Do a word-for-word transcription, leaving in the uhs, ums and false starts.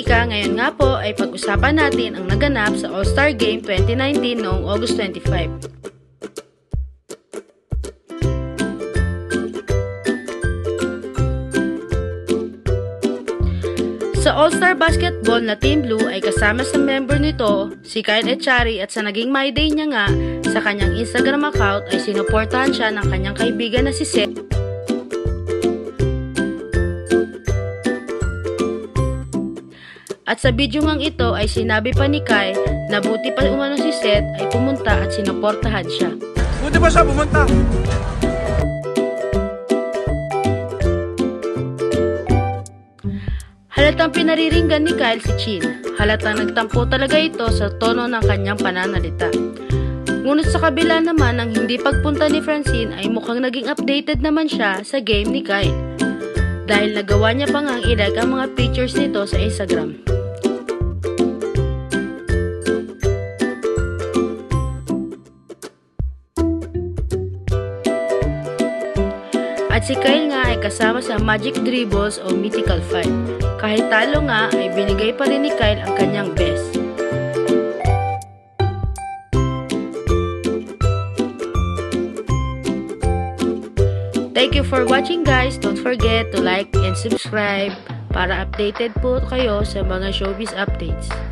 chika, ngayon nga po ay pag-usapan natin ang naganap sa All-Star Game twenty nineteen noong August twenty-five. Sa All-Star Basketball na Team Blue ay kasama sa member nito si Kyle Echari, at sa naging My Day niya nga sa kanyang Instagram account ay sinuportahan siya ng kanyang kaibigan na si Seth. At sa video ngang ito ay sinabi pa ni Kyle na buti pa umano si Seth ay pumunta at sinuportahan siya. Buti pa siya pumunta! Halatang pinariringgan ni Kyle si Chin. Halatang nagtampo talaga ito sa tono ng kanyang pananalita. Ngunit sa kabila naman ng hindi pagpunta ni Francine ay mukhang naging updated naman siya sa game ni Kyle, dahil nagawa niya pa ngang i-like ang mga pictures nito sa Instagram. At si Kyle nga ay kasama sa Magic Dribbles o Mythical Fight. Kahit talo nga ay binigay pa rin ni Kyle ang kanyang best. Thank you for watching guys. Don't forget to like and subscribe para updated po kayo sa mga showbiz updates.